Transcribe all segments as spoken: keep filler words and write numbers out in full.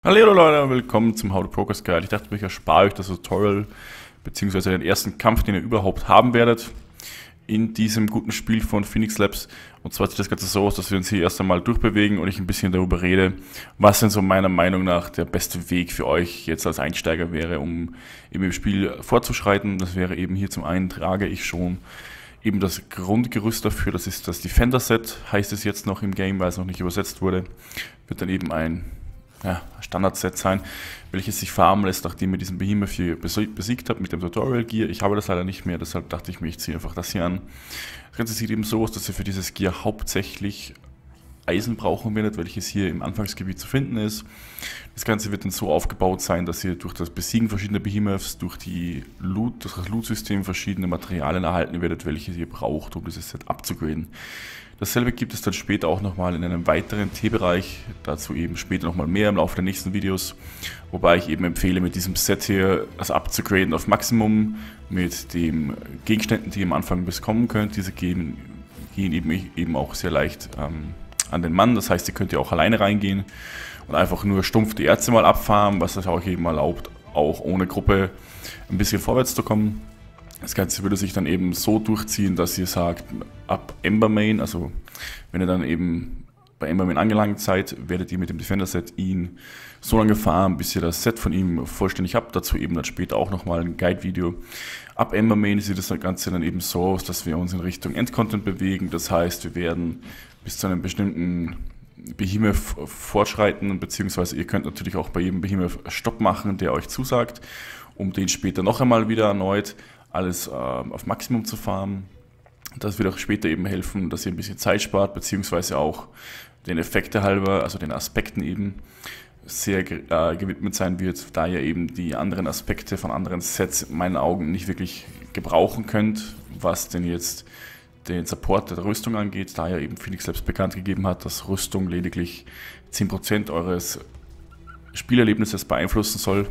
Hallo Leute, willkommen zum How to Progress Guide. Ich dachte, ich erspare euch das Tutorial bzw. den ersten Kampf, den ihr überhaupt haben werdet in diesem guten Spiel von Phoenix Labs. Und zwar sieht das Ganze so aus, dass wir uns hier erst einmal durchbewegen und ich ein bisschen darüber rede, was denn so meiner Meinung nach der beste Weg für euch jetzt als Einsteiger wäre, um eben im Spiel fortzuschreiten. Das wäre eben hier zum einen trage ich schon eben das Grundgerüst dafür, das ist das Defender Set, heißt es jetzt noch im Game, weil es noch nicht übersetzt wurde. Wird dann eben ein ja, Standard-Set sein, welches sich farmen lässt, nachdem ihr diesen Behemoth hier besiegt habt mit dem Tutorial Gear. Ich habe das leider nicht mehr, deshalb dachte ich mir, ich ziehe einfach das hier an. Das Ganze sieht eben so aus, dass ihr für dieses Gear hauptsächlich Eisen brauchen werdet, welches hier im Anfangsgebiet zu finden ist. Das Ganze wird dann so aufgebaut sein, dass ihr durch das Besiegen verschiedener Behemoths, durch die Loot, durch das Loot-System verschiedene Materialien erhalten werdet, welche ihr braucht, um dieses Set abzugraden. Dasselbe gibt es dann später auch nochmal in einem weiteren T-Bereich, dazu eben später nochmal mehr im Laufe der nächsten Videos, wobei ich eben empfehle, mit diesem Set hier das abzugraden auf Maximum, mit den Gegenständen, die ihr am Anfang bekommen könnt. Diese gehen, gehen eben, eben auch sehr leicht ähm, an den Mann, das heißt, ihr könnt ja auch alleine reingehen und einfach nur stumpf die Erze mal abfarmen, was das auch eben erlaubt, auch ohne Gruppe ein bisschen vorwärts zu kommen. Das Ganze würde sich dann eben so durchziehen, dass ihr sagt, ab Embermain, also wenn ihr dann eben bei Embermain angelangt seid, werdet ihr mit dem Defender Set ihn so lange fahren, bis ihr das Set von ihm vollständig habt. Dazu eben dann später auch nochmal ein Guide-Video. Ab Embermain sieht das Ganze dann eben so aus, dass wir uns in Richtung Endcontent bewegen. Das heißt, wir werden bis zu einem bestimmten Behemoth fortschreiten, beziehungsweise ihr könnt natürlich auch bei jedem Behemoth Stopp machen, der euch zusagt, um den später noch einmal wieder erneut alles äh, auf Maximum zu farmen. Das wird auch später eben helfen, dass ihr ein bisschen Zeit spart, beziehungsweise auch den Effekte halber, also den Aspekten eben, sehr äh, gewidmet sein wird, da ihr eben die anderen Aspekte von anderen Sets in meinen Augen nicht wirklich gebrauchen könnt, was denn jetzt den Support der Rüstung angeht, da ja eben Phoenix Labs bekannt gegeben hat, dass Rüstung lediglich zehn Prozent eures Spielerlebnisses beeinflussen soll.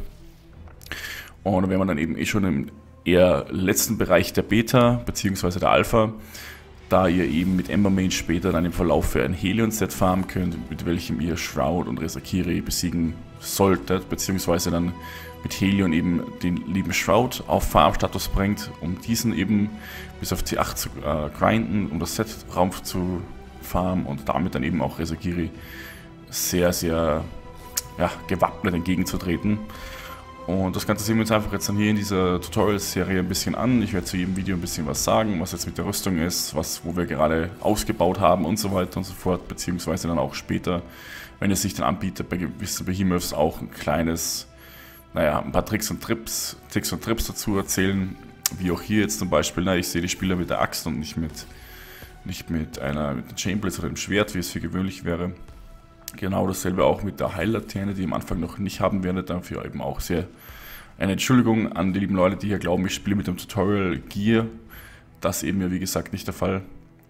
Und wenn man dann eben eh schon im eher letzten Bereich der Beta bzw. der Alpha, da ihr eben mit Embermain später dann im Verlauf für ein Helion-Set farmen könnt, mit welchem ihr Shroud und Resakiri besiegen solltet, beziehungsweise dann mit Helion eben den lieben Shroud auf Farmstatus bringt, um diesen eben bis auf T acht zu äh, grinden, um das Set Raum zu farmen und damit dann eben auch Resakiri sehr, sehr ja, gewappnet entgegenzutreten. Und das Ganze sehen wir uns einfach jetzt dann hier in dieser Tutorial-Serie ein bisschen an. Ich werde zu jedem Video ein bisschen was sagen, was jetzt mit der Rüstung ist, was, wo wir gerade ausgebaut haben und so weiter und so fort, beziehungsweise dann auch später, wenn es sich dann anbietet, bei gewissen Behemoths auch ein kleines, naja, ein paar Tricks und Trips, Tricks und Trips dazu erzählen, wie auch hier jetzt zum Beispiel, na, ich sehe die Spieler mit der Axt und nicht mit, nicht mit einer, mit einem Chainblitz oder dem Schwert, wie es für gewöhnlich wäre. Genau dasselbe auch mit der Heillaterne, die ihr am Anfang noch nicht haben werdet. Dafür eben auch sehr eine Entschuldigung an die lieben Leute, die hier glauben, ich spiele mit dem Tutorial Gear. Das eben ja wie gesagt nicht der Fall.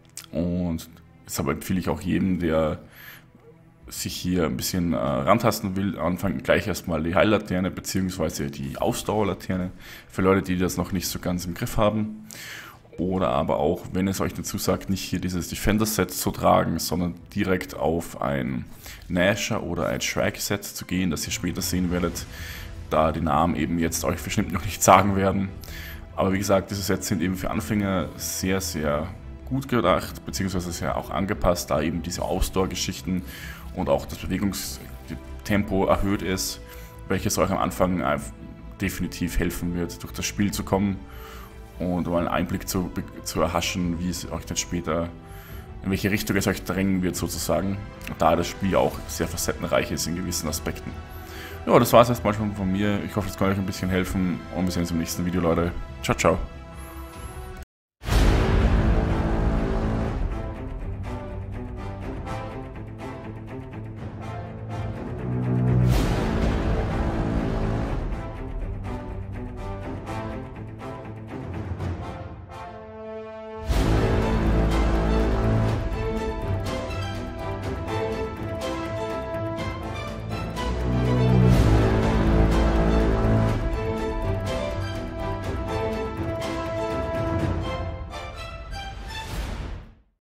Und deshalb empfehle ich auch jedem, der sich hier ein bisschen äh, rantasten will, anfangen gleich erstmal die Heillaterne bzw. die Ausdauerlaterne. Für Leute, die das noch nicht so ganz im Griff haben. Oder aber auch, wenn es euch dazu sagt, nicht hier dieses Defender-Set zu tragen, sondern direkt auf ein Nasher oder ein Shrag-Set zu gehen, das ihr später sehen werdet, da die Namen eben jetzt euch bestimmt noch nicht sagen werden. Aber wie gesagt, diese Sets sind eben für Anfänger sehr, sehr gut gedacht, beziehungsweise sehr auch angepasst, da eben diese Ausdauer-Geschichten und auch das Bewegungstempo erhöht ist, welches euch am Anfang definitiv helfen wird, durch das Spiel zu kommen. Und mal einen Einblick zu, zu erhaschen, wie es euch dann später, in welche Richtung es euch drängen wird sozusagen, da das Spiel auch sehr facettenreich ist in gewissen Aspekten. Ja, das war es erstmal schon von mir. Ich hoffe, es kann euch ein bisschen helfen und wir sehen uns im nächsten Video, Leute. Ciao, ciao.